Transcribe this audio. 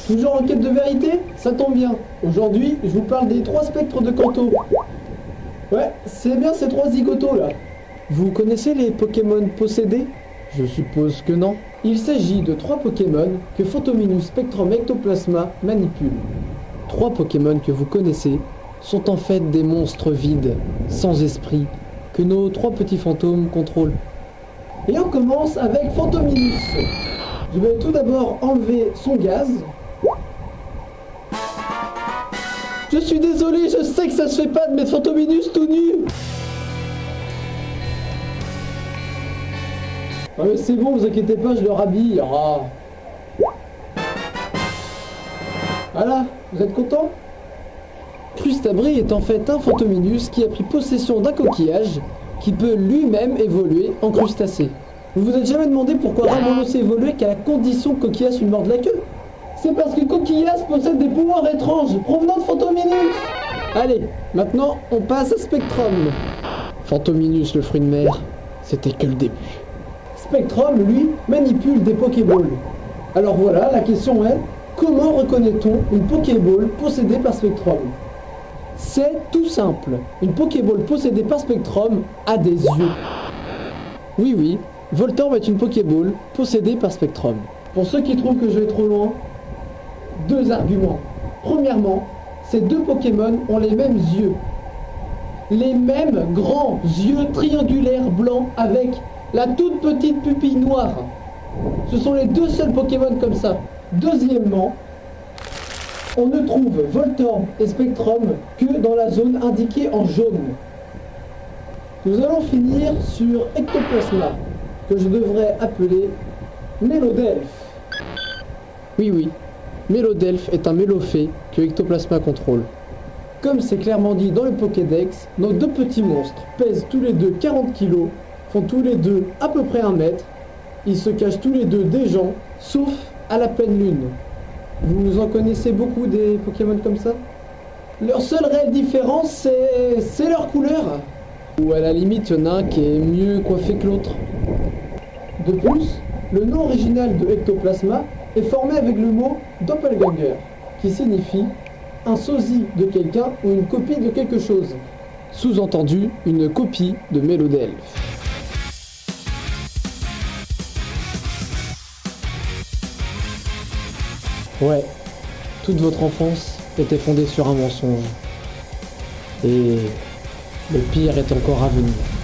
Toujours en quête de vérité? Ça tombe bien. Aujourd'hui, je vous parle des 3 spectres de Kanto. Ouais, c'est bien ces 3 zigotos là. Vous connaissez les Pokémon possédés? Je suppose que non. Il s'agit de 3 Pokémon que Phantominus Spectrum Ectoplasma manipule. 3 Pokémon que vous connaissez sont en fait des monstres vides, sans esprit, que nos 3 petits fantômes contrôlent. Et on commence avec Phantominus. Je vais tout d'abord enlever son gaz. Je suis désolé, je sais que ça se fait pas de mettre Phantominus tout nu. Ah mais c'est bon, vous inquiétez pas, je le rhabille. Ah. Voilà, vous êtes content? Crustabri est en fait un Phantominus qui a pris possession d'un coquillage qui peut lui-même évoluer en crustacé. Vous vous êtes jamais demandé pourquoi Ramon s'est évolué qu'à la condition que Coquillas lui morde la queue? C'est parce que Coquillas possède des pouvoirs étranges provenant de Phantominus. Allez, maintenant on passe à Spectrum. Phantominus, le fruit de mer, c'était que le début. Spectrum, lui, manipule des Pokéballs. Alors voilà, la question est, comment reconnaît-on une Pokéball possédée par Spectrum? C'est tout simple. Une Pokéball possédée par Spectrum a des yeux. Oui, Voltorb est une Pokéball possédée par Spectrum. Pour ceux qui trouvent que je vais trop loin, 2 arguments. Premièrement, ces 2 Pokémon ont les mêmes yeux. Les mêmes grands yeux triangulaires blancs avec la toute petite pupille noire. Ce sont les 2 seuls Pokémon comme ça. Deuxièmement, on ne trouve Voltorb et Spectrum que dans la zone indiquée en jaune. Nous allons finir sur Ectoplasma, que je devrais appeler Mélodelphe. Oui, Mélodelphe est un Mélofée que Ectoplasma contrôle. Comme c'est clairement dit dans le Pokédex, nos 2 petits monstres pèsent tous les 2 40 kg, font tous les 2 à peu près 1 mètre, ils se cachent tous les 2 des gens, sauf à la pleine lune. Vous en connaissez beaucoup des Pokémon comme ça? Leur seule réelle différence, c'est leur couleur. Ou à la limite, il y en a un qui est mieux coiffé que l'autre. De plus, le nom original de Ectoplasma est formé avec le mot Doppelganger, qui signifie un sosie de quelqu'un ou une copie de quelque chose. Sous-entendu, une copie de Mélodelphe. Ouais, toute votre enfance était fondée sur un mensonge. Et le pire est encore à venir.